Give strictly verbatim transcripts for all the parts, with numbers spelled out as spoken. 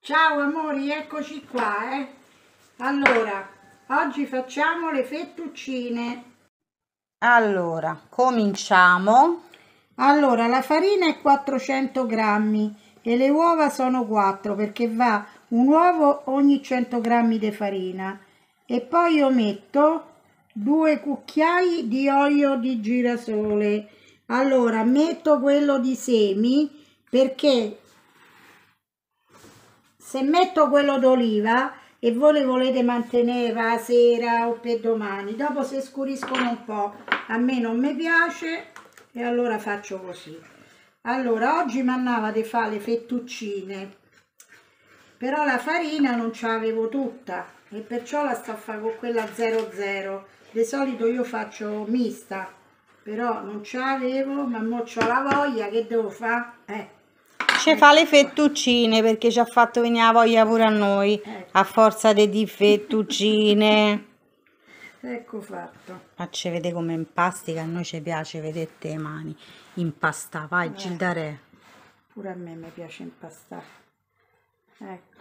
Ciao amori, eccoci qua, eh. Allora, oggi facciamo le fettuccine. Allora, cominciamo. Allora, la farina è quattrocento grammi e le uova sono quattro perché va un uovo ogni cento grammi di farina. E poi io metto due cucchiai di olio di girasole. Allora, metto quello di semi perché se metto quello d'oliva e voi le volete mantenere la sera o per domani, dopo se scuriscono un po', a me non mi piace e allora faccio così. Allora, oggi mi andava di fare le fettuccine, però la farina non ce l'avevo tutta e perciò la sto a fare con quella zero zero. Di solito io faccio mista, però non ce l'avevo, ma mo c'ho la voglia, che devo fare? Eh. Ci fa le fettuccine perché ci ha fatto venire la voglia pure a noi, Ecco. a forza di di fettuccine. Ecco fatto. Facci vedere come impasti, che a noi ci piace vedere le mani. Impasta, vai, Eh. Gildare. Pure a me mi piace impastare. Ecco.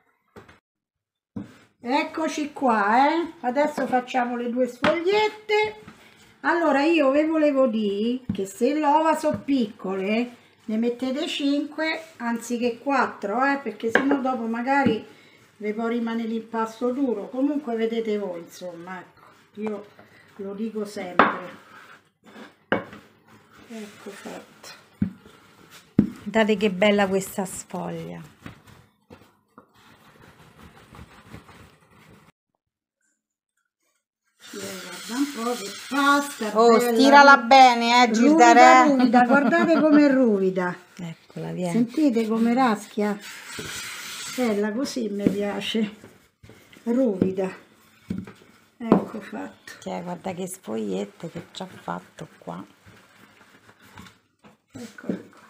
Eccoci qua, eh. Adesso facciamo le due sfogliette. Allora io vi volevo dire che se le uova sono piccole ne mettete cinque anziché quattro, eh, perché sennò dopo magari vi può rimanere l'impasto duro. Comunque vedete voi, insomma, ecco. Io lo dico sempre. Ecco fatto. Guardate che bella questa sfoglia. Guarda un po' che pasta. Oh, bella, stirala bene, eh, Gildare. ruvida, ruvida, guardate com'è ruvida. Eccola, vieni. Sentite come raschia? Bella, così mi piace. Ruvida. Ecco fatto. Cioè, guarda che sfogliette che ci ha fatto qua. Eccole qua.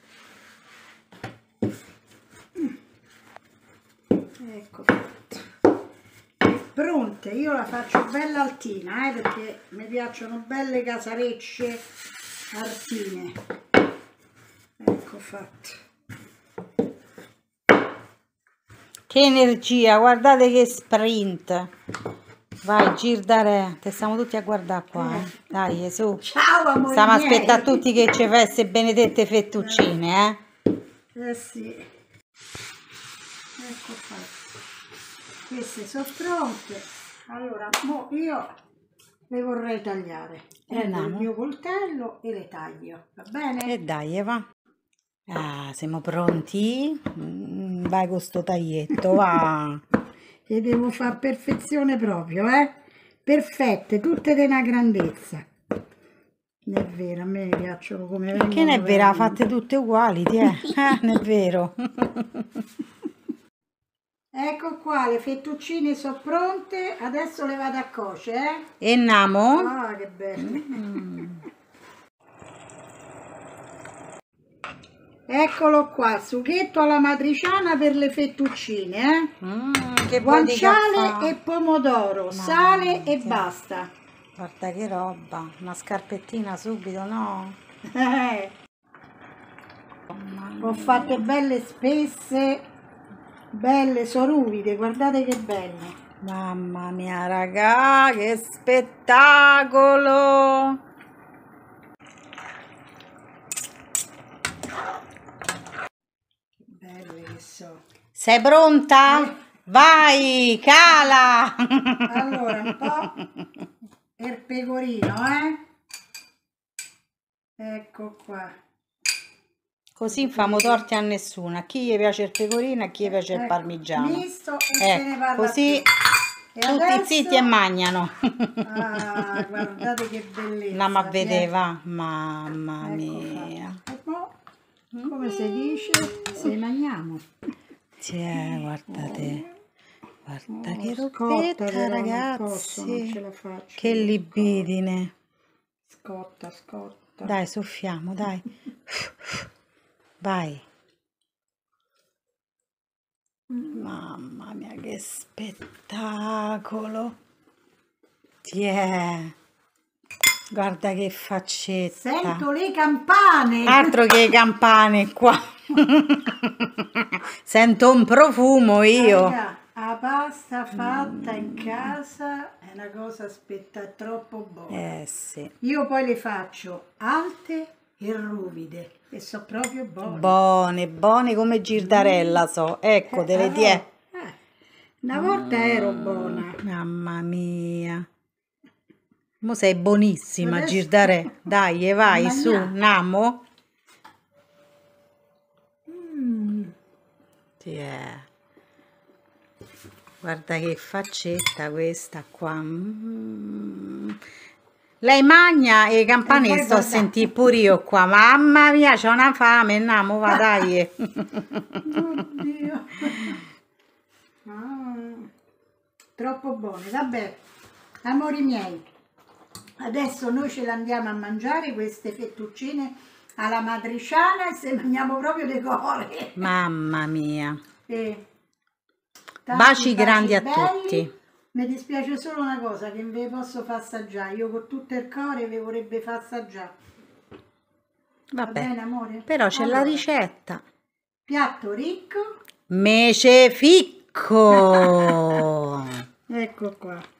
Ecco fatto. Pronte, io la faccio bella altina, eh, perché mi piacciono belle casarecce altine. Ecco fatto. Che energia, guardate che sprint. Vai, Gildare, te stiamo tutti a guardare qua, eh. Dai, su. Ciao amore. Stiamo a miei. aspettare tutti che ci fai queste benedette fettuccine, eh. Eh sì. Ecco fatto. Queste sono pronte. Allora, mo io le vorrei tagliare. Prendo il mio coltello e le taglio, va bene? E dai, Eva. Ah, siamo pronti? Mm, vai con sto taglietto, va. Le devo fare a perfezione proprio, eh? Perfette, tutte di una grandezza. Non è vero, a me piacciono come vengono. Che non è vera, veramente. fatte tutte uguali, ti è? Eh, non è vero. Ecco qua, le fettuccine sono pronte, adesso le vado a cuocere, eh? E namo? Ah, che belle! Mm. Eccolo qua, sughetto alla matriciana per le fettuccine, eh? Mm, che vuoi di Guanciale caffè? e pomodoro, sale e basta. Guarda che roba, una scarpettina subito, no? Eh, Ho fatte belle spesse, belle, sono ruvide, guardate che belle. Mamma mia, raga, che spettacolo! Belle che so. Sei pronta? Eh. Vai, cala! Allora, un po' il pecorino, eh? Ecco qua. Così non famo torti a nessuno, a chi gli piace il pecorino e a chi gli piace il Ecco, parmigiano. misto e se ne Ecco, parla così più. E tutti adesso... zitti e mangiano. Ah, guardate che bellezza. No, ma eh. vedeva, mamma Ecco mia. fatto. E mo', come si dice, se mangiamo. Cioè, guardate. Guarda Oh, che scotta, robetta, però non posso, non ragazzi. ce la faccio. Che libidine. Scotta, scotta. Dai, soffiamo, dai. Vai. Mamma mia, che spettacolo. Tiè. Guarda che faccetta. Sento le campane. Altro che campane qua. Sento un profumo io. Raga, la pasta fatta in casa è una cosa aspetta, troppo buona. Eh sì. Io poi le faccio alte e ruvide e so proprio buone. Buone, buone come girdarella so. Ecco, te le tie. Eh, una volta ero buona. Mamma mia. Mo sei buonissima, Adesso- girdare. Dai, e vai, Mamma su, mia. namo. Mm. Sì, eh. Guarda che faccetta questa qua. Mm. Lei magna e i campani E poi sto a guarda- sentire pure io qua. Mamma mia, c'ho una fame, namo, va, dai. Oddio. Ah, troppo buone, vabbè, amori miei, adesso noi ce le andiamo a mangiare queste fettuccine alla matriciana e se mangiamo proprio le core. Mamma mia. E Baci grandi a belli. tutti. Mi dispiace solo una cosa, che non ve posso far assaggiare, io con tutto il cuore vi vorrebbe far assaggiare. Va Vabbè, bene, amore? però c'è la Allora, ricetta. piatto ricco, Mece ficco. ecco qua.